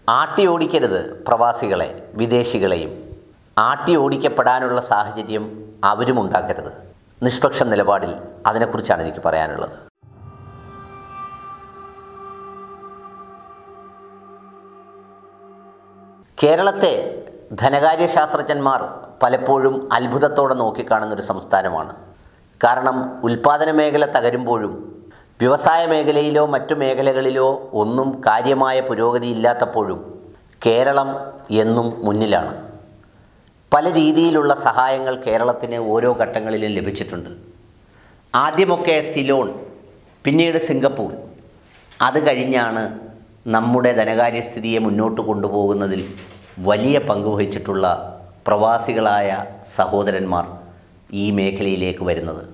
ആട്ടി ഓടിക്കരുത് പ്രവാസികളെ, വിദേശികളെയും. ആട്ടി ഓടിക്കപ്പെടാനുള്ള സാഹചര്യം അവരും ഉണ്ടാക്കരുത്. നിഷ്പക്ഷ നിലപാടിൽ അതിനെക്കുറിച്ചാണ് എനിക്ക് പറയാനുള്ളത്. കേരളത്തെ ധനകാര്യശാസ്ത്രജ്ഞന്മാർ പലപ്പോഴും അത്ഭുതത്തോടെ നോക്കിക്കാണുന്നൊരു സംസ്ഥാനമാണ്. കാരണം ഉൽപ്പാദന മേഖല തകരുമ്പോഴും വ്യവസായ മേഖലയിലോ മറ്റു മേഖലകളിലോ ഒന്നും കാര്യമായ പുരോഗതി ഇല്ലാത്തപ്പോഴും കേരളം എന്നും മുന്നിലാണ്. പല രീതിയിലുള്ള സഹായങ്ങൾ കേരളത്തിന് ഓരോ ഘട്ടങ്ങളിലും ലഭിച്ചിട്ടുണ്ട്. ആദ്യമൊക്കെ സിലോൺ, പിന്നീട് സിംഗപ്പൂർ. അത് കഴിഞ്ഞാണ് നമ്മുടെ ധനകാര്യസ്ഥിതിയെ മുന്നോട്ട് കൊണ്ടുപോകുന്നതിൽ വലിയ പങ്കുവഹിച്ചിട്ടുള്ള പ്രവാസികളായ സഹോദരന്മാർ ഈ മേഖലയിലേക്ക് വരുന്നത്.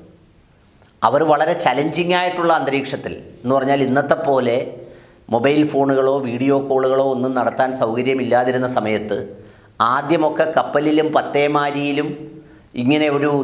അവർ വളരെ ചലഞ്ചിങ് ആയിട്ടുള്ള അന്തരീക്ഷത്തിൽ, എന്ന് പറഞ്ഞാൽ ഇന്നത്തെ പോലെ മൊബൈൽ ഫോണുകളോ വീഡിയോ കോളുകളോ ഒന്നും നടത്താൻ സൗകര്യമില്ലാതിരുന്ന സമയത്ത് ആദ്യമൊക്കെ കപ്പലിലും പത്തേമാരിയിലും ഇങ്ങനെ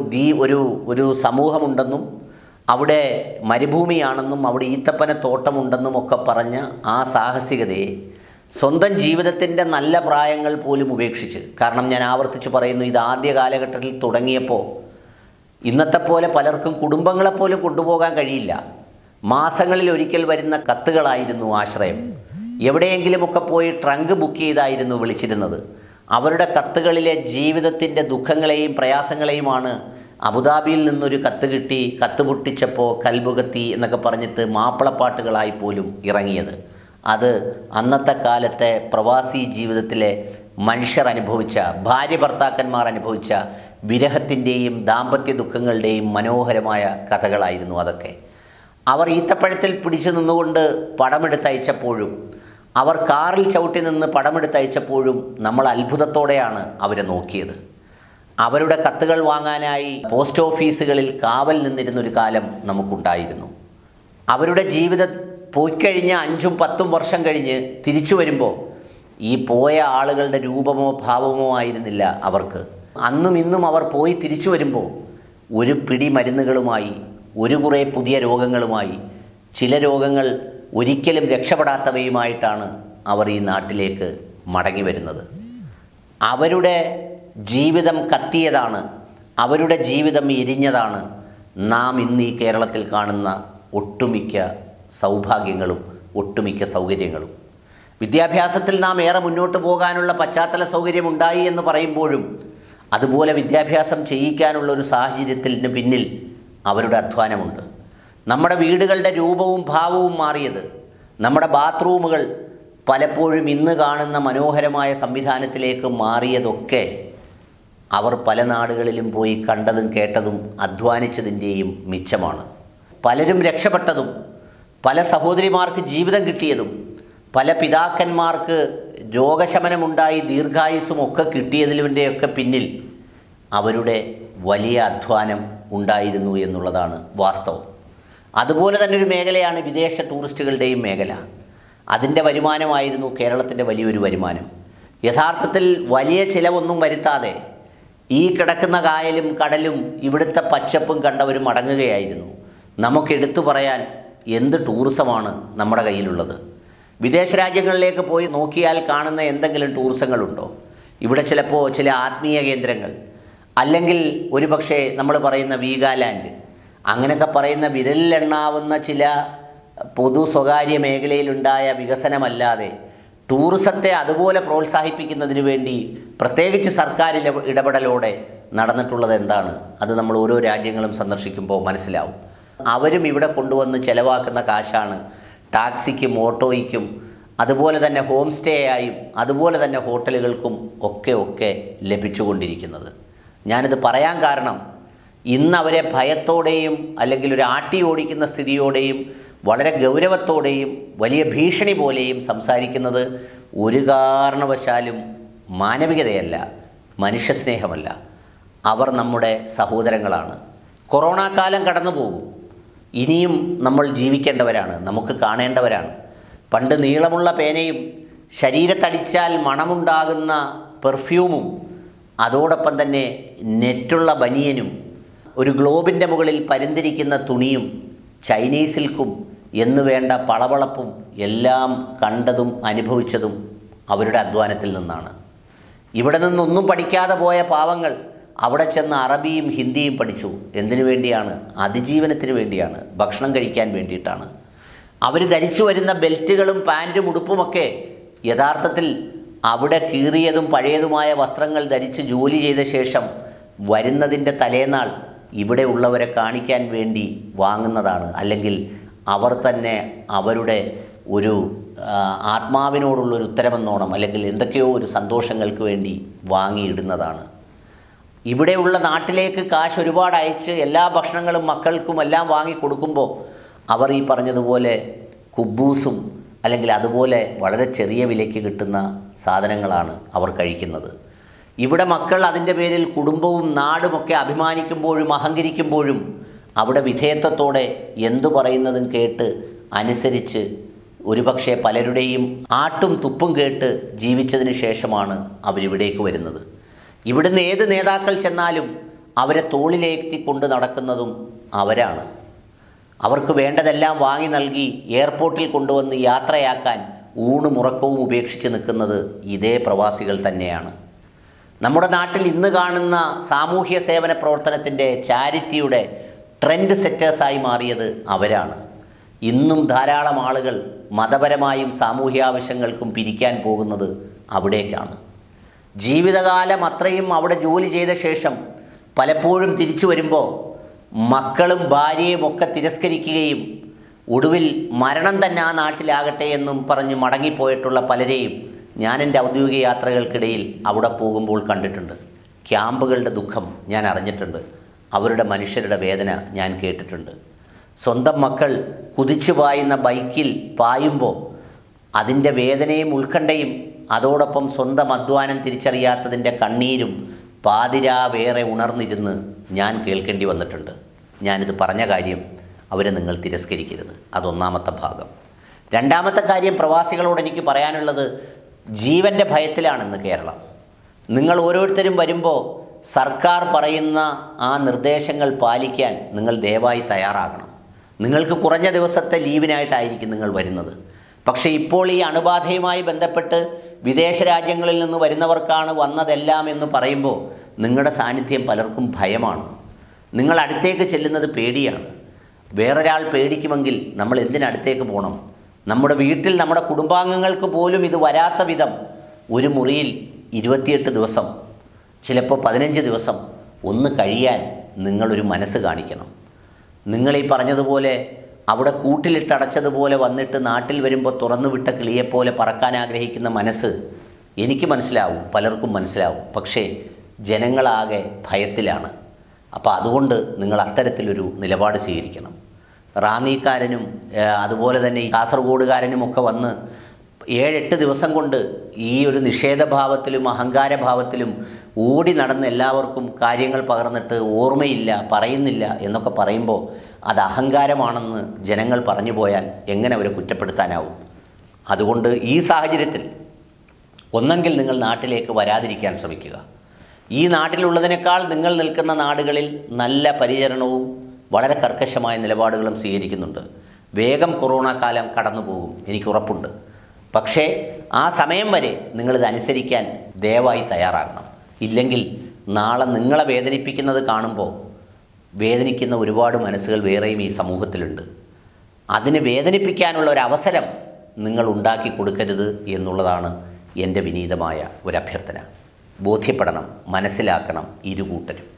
ഒരു സമൂഹമുണ്ടെന്നും അവിടെ മരുഭൂമിയാണെന്നും അവിടെ ഈത്തപ്പന തോട്ടമുണ്ടെന്നും ഒക്കെ പറഞ്ഞ ആ സാഹസികതയെ സ്വന്തം ജീവിതത്തിൻ്റെ നല്ല പ്രായങ്ങൾ പോലും ഉപേക്ഷിച്ച്, കാരണം ഞാൻ ആവർത്തിച്ച് പറയുന്നു, ഇത് ആദ്യ കാലഘട്ടത്തിൽ തുടങ്ങിയപ്പോൾ ഇന്നത്തെ പോലെ പലർക്കും കുടുംബങ്ങളെപ്പോലും കൊണ്ടുപോകാൻ കഴിയില്ല. മാസങ്ങളിൽ ഒരിക്കൽ വരുന്ന കത്തുകളായിരുന്നു ആശ്രയം. എവിടെയെങ്കിലുമൊക്കെ പോയി ട്രങ്ക് ബുക്ക് ചെയ്തായിരുന്നു വിളിച്ചിരുന്നത്. അവരുടെ കത്തുകളിലെ ജീവിതത്തിൻ്റെ ദുഃഖങ്ങളെയും പ്രയാസങ്ങളെയുമാണ് അബുദാബിയിൽ നിന്നൊരു കത്ത് കിട്ടി, കത്ത് പൊട്ടിച്ചപ്പോൾ കൽബുകത്തി എന്നൊക്കെ പറഞ്ഞിട്ട് മാപ്പിളപ്പാട്ടുകളായി പോലും ഇറങ്ങിയത്. അത് അന്നത്തെ കാലത്തെ പ്രവാസി ജീവിതത്തിലെ മനുഷ്യർ അനുഭവിച്ച, ഭാര്യ ഭർത്താക്കന്മാർ അനുഭവിച്ച വിരഹത്തിൻ്റെയും ദാമ്പത്യ ദുഃഖങ്ങളുടെയും മനോഹരമായ കഥകളായിരുന്നു അതൊക്കെ. അവർ ഈത്തപ്പഴത്തിൽ പിടിച്ചു നിന്നുകൊണ്ട് പടമെടുത്തയച്ചപ്പോഴും അവർ കാറിൽ ചവിട്ടി നിന്ന് പടമെടുത്തയച്ചപ്പോഴും നമ്മൾ അത്ഭുതത്തോടെയാണ് അവരെ നോക്കിയത്. അവരുടെ കത്തുകൾ വാങ്ങാനായി പോസ്റ്റ് ഓഫീസുകളിൽ കാവൽ നിന്നിരുന്നൊരു കാലം നമുക്കുണ്ടായിരുന്നു. അവരുടെ ജീവിതം പോയിക്കഴിഞ്ഞ 5-10 വർഷം കഴിഞ്ഞ് തിരിച്ചു വരുമ്പോൾ ഈ പോയ ആളുകളുടെ രൂപമോ ഭാവമോ ആയിരുന്നില്ല അവർക്ക്. അന്നും ഇന്നും അവർ പോയി തിരിച്ചു വരുമ്പോൾ ഒരു പിടി മരുന്നുകളുമായി, ഒരു കുറേ പുതിയ രോഗങ്ങളുമായി, ചില രോഗങ്ങൾ ഒരിക്കലും രക്ഷപ്പെടാത്തവയുമായിട്ടാണ് അവർ ഈ നാട്ടിലേക്ക് മടങ്ങി വരുന്നത്. അവരുടെ ജീവിതം കത്തിയതാണ്, അവരുടെ ജീവിതം എരിഞ്ഞതാണ് നാം ഇന്ന് ഈ കേരളത്തിൽ കാണുന്ന ഒട്ടുമിക്ക സൗഭാഗ്യങ്ങളും ഒട്ടുമിക്ക സൗകര്യങ്ങളും. വിദ്യാഭ്യാസത്തിൽ നാം ഏറെ മുന്നോട്ട് പോകാനുള്ള പശ്ചാത്തല സൗകര്യമുണ്ടായി എന്ന് പറയുമ്പോഴും അതുപോലെ വിദ്യാഭ്യാസം ചെയ്യിക്കാനുള്ളൊരു സാഹചര്യത്തിന് പിന്നിൽ അവരുടെ അധ്വാനമുണ്ട്. നമ്മുടെ വീടുകളുടെ രൂപവും ഭാവവും മാറിയത്, നമ്മുടെ ബാത്റൂമുകൾ പലപ്പോഴും ഇന്ന് കാണുന്ന മനോഹരമായ സംവിധാനത്തിലേക്ക് മാറിയതൊക്കെ അവർ പല നാടുകളിലും പോയി കണ്ടതും കേട്ടതും അധ്വാനിച്ചതിൻ്റെയും മിച്ചമാണ്. പലരും രക്ഷപ്പെട്ടതും, പല സഹോദരിമാർക്ക് ജീവിതം കിട്ടിയതും, പല പിതാക്കന്മാർക്ക് രോഗശമനമുണ്ടായി ദീർഘായുസ്സും ഒക്കെ കിട്ടിയതിൻ്റെയൊക്കെ പിന്നിൽ അവരുടെ വലിയ അധ്വാനം ഉണ്ടായിരുന്നു എന്നുള്ളതാണ് വാസ്തവം. അതുപോലെ തന്നെ ഒരു മേഖലയാണ് വിദേശ ടൂറിസ്റ്റുകളുടെയും മേഖല. അതിൻ്റെ വരുമാനമായിരുന്നു കേരളത്തിൻ്റെ വലിയൊരു വരുമാനം. യഥാർത്ഥത്തിൽ വലിയ ചിലവൊന്നും വരുത്താതെ ഈ കിടക്കുന്ന കായലും കടലും ഇവിടുത്തെ പച്ചപ്പും കണ്ടവർ മടങ്ങുകയായിരുന്നു. നമുക്കെടുത്തു പറയാൻ എന്ത് ടൂറിസമാണ് നമ്മുടെ കയ്യിലുള്ളത്? വിദേശ രാജ്യങ്ങളിലേക്ക് പോയി നോക്കിയാൽ കാണുന്ന എന്തെങ്കിലും ടൂറിസങ്ങളുണ്ടോ? ഇവിടെ ചിലപ്പോൾ ചില ആത്മീയ കേന്ദ്രങ്ങൾ, അല്ലെങ്കിൽ ഒരു പക്ഷേ നമ്മൾ പറയുന്ന വീഗാലാൻഡ്, അങ്ങനെയൊക്കെ പറയുന്ന വിരലിലെണ്ണാവുന്ന ചില പൊതു സ്വകാര്യ മേഖലയിലുണ്ടായ വികസനമല്ലാതെ ടൂറിസത്തെ അതുപോലെ പ്രോത്സാഹിപ്പിക്കുന്നതിന് വേണ്ടി പ്രത്യേകിച്ച് സർക്കാർ ഇടപെടലോടെ നടന്നിട്ടുള്ളത് എന്താണ്? അത് നമ്മൾ ഓരോ രാജ്യങ്ങളും സന്ദർശിക്കുമ്പോൾ മനസ്സിലാവും. അവരും ഇവിടെ കൊണ്ടുവന്ന് ചിലവാക്കുന്ന കാശാണ് ടാക്സിക്കും ഓട്ടോയ്ക്കും അതുപോലെ തന്നെ ഹോം സ്റ്റേ ആയും അതുപോലെ തന്നെ ഹോട്ടലുകൾക്കും ഒക്കെ ലഭിച്ചുകൊണ്ടിരിക്കുന്നത്. ഞാനിത് പറയാൻ കാരണം, ഇന്ന് അവരെ ഭയത്തോടെയും അല്ലെങ്കിൽ ഒരു ആട്ടി ഓടിക്കുന്ന സ്ഥിതിയോടെയും വളരെ ഗൗരവത്തോടെയും വലിയ ഭീഷണി പോലെയും സംസാരിക്കുന്നത് ഒരു കാരണവശാലും മാനവികതയല്ല, മനുഷ്യസ്നേഹമല്ല. അവർ നമ്മുടെ സഹോദരങ്ങളാണ്. കൊറോണ കാലം കടന്നു പോകും. ഇനിയും നമ്മൾ ജീവിക്കേണ്ടവരാണ്, നമുക്ക് കാണേണ്ടവരാണ്. പണ്ട് നീളമുള്ള പേനയും ശരീരത്തടിച്ചാൽ മണമുണ്ടാകുന്ന പെർഫ്യൂമും അതോടൊപ്പം തന്നെ നെറ്റുള്ള ബനിയനും ഒരു ഗ്ലോബിൻ്റെ മുകളിൽ പരുന്തിരിക്കുന്ന തുണിയും ചൈനീസ് സിൽക്കും എന്നു വേണ്ട പളവളപ്പും എല്ലാം കണ്ടതും അനുഭവിച്ചതും അവരുടെ അധ്വാനത്തിൽ നിന്നാണ്. ഇവിടെ നിന്നൊന്നും പഠിക്കാതെ പോയ പാവങ്ങൾ അവിടെ ചെന്ന് അറബിയും ഹിന്ദിയും പഠിച്ചു. എന്തിനു വേണ്ടിയാണ്? അതിജീവനത്തിന് വേണ്ടിയാണ്, ഭക്ഷണം കഴിക്കാൻ വേണ്ടിയിട്ടാണ്. അവർ ധരിച്ചു വരുന്ന ബെൽറ്റുകളും പാൻറ്റും ഉടുപ്പുമൊക്കെ യഥാർത്ഥത്തിൽ അവിടെ കീറിയതും പഴയതുമായ വസ്ത്രങ്ങൾ ധരിച്ച് ജോലി ചെയ്ത ശേഷം വരുന്നതിൻ്റെ തലേനാൾ ഇവിടെ ഉള്ളവരെ കാണിക്കാൻ വേണ്ടി വാങ്ങുന്നതാണ്. അല്ലെങ്കിൽ അവർ തന്നെ അവരുടെ ഒരു ആത്മാവിനോടുള്ളൊരു ഉത്തരമെന്നോണം, അല്ലെങ്കിൽ എന്തൊക്കെയോ ഒരു സന്തോഷങ്ങൾക്ക് വേണ്ടി വാങ്ങിയിടുന്നതാണ്. ഇവിടെയുള്ള നാട്ടിലേക്ക് കാശ് ഒരുപാട് അയച്ച് എല്ലാ ഭക്ഷണങ്ങളും മക്കൾക്കും എല്ലാം വാങ്ങി കൊടുക്കുമ്പോൾ അവർ ഈ പറഞ്ഞതുപോലെ കുബൂസും അല്ലെങ്കിൽ അതുപോലെ വളരെ ചെറിയ വിലയ്ക്ക് കിട്ടുന്ന സാധനങ്ങളാണ് അവർ കഴിക്കുന്നത്. ഇവിടെ മക്കൾ അതിൻ്റെ പേരിൽ കുടുംബവും നാടുമൊക്കെ അഭിമാനിക്കുമ്പോഴും അഹങ്കരിക്കുമ്പോഴും അവിടെ വിധേയത്വത്തോടെ എന്തു പറയുന്നതും കേട്ട് അനുസരിച്ച് ഒരുപക്ഷെ പലരുടെയും ആട്ടും തുപ്പും കേട്ട് ജീവിച്ചതിന് ശേഷമാണ് അവരിവിടേക്ക് വരുന്നത്. ഇവിടുന്ന് ഏത് നേതാക്കൾ ചെന്നാലും അവരെ തോളിലേറ്റി കൊണ്ട് നടക്കുന്നതും അവരാണ്. അവർക്ക് വേണ്ടതെല്ലാം വാങ്ങി നൽകി എയർപോർട്ടിൽ കൊണ്ടുവന്ന് യാത്രയാക്കാൻ ഊണും ഉറക്കവും ഉപേക്ഷിച്ച് നിൽക്കുന്നത് ഇതേ പ്രവാസികൾ തന്നെയാണ്. നമ്മുടെ നാട്ടിൽ ഇന്ന് കാണുന്ന സാമൂഹ്യ സേവന പ്രവർത്തനത്തിൻ്റെ ചാരിറ്റിയുടെ ട്രെൻഡ് സെറ്റേഴ്സായി മാറിയത് അവരാണ്. ഇന്നും ധാരാളം ആളുകൾ മതപരമായും സാമൂഹ്യ ആവശ്യങ്ങൾക്കും പിരിക്കാൻ പോകുന്നത് അവിടേക്കാണ്. ജീവിതകാലം അത്രയും അവിടെ ജോലി ചെയ്ത ശേഷം പലപ്പോഴും തിരിച്ചു വരുമ്പോൾ മക്കളും ഭാര്യയും ഒക്കെ തിരസ്കരിക്കുകയും ഒടുവിൽ മരണം തന്നെ ആ നാട്ടിലാകട്ടെ എന്നും പറഞ്ഞ് മടങ്ങിപ്പോയിട്ടുള്ള പലരെയും ഞാൻ എൻ്റെ ഔദ്യോഗിക യാത്രകൾക്കിടയിൽ അവിടെ പോകുമ്പോൾ കണ്ടിട്ടുണ്ട്. ക്യാമ്പുകളുടെ ദുഃഖം ഞാൻ അറിഞ്ഞിട്ടുണ്ട്. അവരുടെ മനുഷ്യരുടെ വേദന ഞാൻ കേട്ടിട്ടുണ്ട്. സ്വന്തം മക്കൾ കുതിച്ചു പായുന്ന ബൈക്കിൽ പായുമ്പോൾ അതിൻ്റെ വേദനയും ഉത്കണ്ഠയും അതോടൊപ്പം സ്വന്തം അധ്വാനം തിരിച്ചറിയാത്തതിൻ്റെ കണ്ണീരും പാതിരാവേറെ ഉണർന്നിരുന്ന് ഞാൻ കേൾക്കേണ്ടി വന്നിട്ടുണ്ട്. ഞാനിത് പറഞ്ഞ കാര്യം അവരെ നിങ്ങൾ തിരസ്കരിക്കരുത്. അതൊന്നാമത്തെ ഭാഗം. രണ്ടാമത്തെ കാര്യം, പ്രവാസികളോട് എനിക്ക് പറയാനുള്ളത്, ജീവൻ്റെ ഭയത്തിലാണെന്ന് കേരളം. നിങ്ങൾ ഓരോരുത്തരും വരുമ്പോൾ സർക്കാർ പറയുന്ന ആ നിർദ്ദേശങ്ങൾ പാലിക്കാൻ നിങ്ങൾ ദയവായി തയ്യാറാകണം. നിങ്ങൾക്ക് കുറഞ്ഞ ദിവസത്തെ ലീവിനായിട്ടായിരിക്കും നിങ്ങൾ വരുന്നത്. പക്ഷേ ഇപ്പോൾ ഈ അണുബാധയുമായി ബന്ധപ്പെട്ട് വിദേശ രാജ്യങ്ങളിൽ നിന്ന് വരുന്നവർക്കാണ് വന്നതെല്ലാം എന്ന് പറയുമ്പോൾ നിങ്ങളുടെ സാന്നിധ്യം പലർക്കും ഭയമാണ്. നിങ്ങൾ അടുത്തേക്ക് ചെല്ലുന്നത് പേടിയാണ്. വേറൊരാൾ പേടിക്കുമെങ്കിൽ നമ്മൾ എന്തിനടുത്തേക്ക് പോകണം? നമ്മുടെ വീട്ടിൽ നമ്മുടെ കുടുംബാംഗങ്ങൾക്ക് പോലും ഇത് വരാത്ത വിധം ഒരു മുറിയിൽ 28 ദിവസം, ചിലപ്പോൾ 15 ദിവസം ഒന്ന് കഴിയാൻ നിങ്ങളൊരു മനസ്സ് കാണിക്കണം. നിങ്ങളീ പറഞ്ഞതുപോലെ അവിടെ കൂട്ടിലിട്ടടച്ചതുപോലെ വന്നിട്ട് നാട്ടിൽ വരുമ്പോൾ തുറന്നു വിട്ട കിളിയെപ്പോലെ പറക്കാൻ ആഗ്രഹിക്കുന്ന മനസ്സ് എനിക്ക് മനസ്സിലാവും, പലർക്കും മനസ്സിലാവും. പക്ഷേ ജനങ്ങളാകെ ഭയത്തിലാണ്. അപ്പോൾ അതുകൊണ്ട് നിങ്ങൾ അത്തരത്തിലൊരു നിലപാട് സ്വീകരിക്കണം. റാന്നിക്കാരനും അതുപോലെ തന്നെ ഈ കാസർഗോഡുകാരനുമൊക്കെ വന്ന് 7-8 ദിവസം കൊണ്ട് ഈ ഒരു നിഷേധഭാവത്തിലും അഹങ്കാരഭാവത്തിലും ഓടി നടന്ന് എല്ലാവർക്കും കാര്യങ്ങൾ പകർന്നിട്ട് ഓർമ്മയില്ല, പറയുന്നില്ല എന്നൊക്കെ പറയുമ്പോൾ അത് അഹങ്കാരമാണെന്ന് ജനങ്ങൾ പറഞ്ഞു പോയാൽ എങ്ങനെ അവരെ കുറ്റപ്പെടുത്താനാവും? അതുകൊണ്ട് ഈ സാഹചര്യത്തിൽ ഒന്നെങ്കിൽ നിങ്ങൾ നാട്ടിലേക്ക് വരാതിരിക്കാൻ ശ്രമിക്കുക. ഈ നാട്ടിലുള്ളതിനേക്കാൾ നിങ്ങൾ നിൽക്കുന്ന നാടുകളിൽ നല്ല പരിചരണവും വളരെ കർക്കശമായ നിലപാടുകളും സ്വീകരിക്കുന്നുണ്ട്. വേഗം കൊറോണ കാലം കടന്നു പോകും, എനിക്ക് ഉറപ്പുണ്ട്. പക്ഷേ ആ സമയം വരെ നിങ്ങളിത് അനുസരിക്കാൻ ദയവായി തയ്യാറാകണം. ഇല്ലെങ്കിൽ നാളെ നിങ്ങളെ വേദനിപ്പിക്കുന്നത് കാണുമ്പോൾ വേദനിക്കുന്ന ഒരുപാട് മനസ്സുകൾ വേറെയും ഈ സമൂഹത്തിലുണ്ട്. അതിന് വേദനിപ്പിക്കാനുള്ള ഒരു അവസരം നിങ്ങൾ ഉണ്ടാക്കി കൊടുക്കരുത് എന്നുള്ളതാണ് എൻ്റെ വിനീതമായ ഒരു അഭ്യർത്ഥന. ബോധ്യപ്പെടണം, മനസ്സിലാക്കണം ഇരുകൂട്ടരും.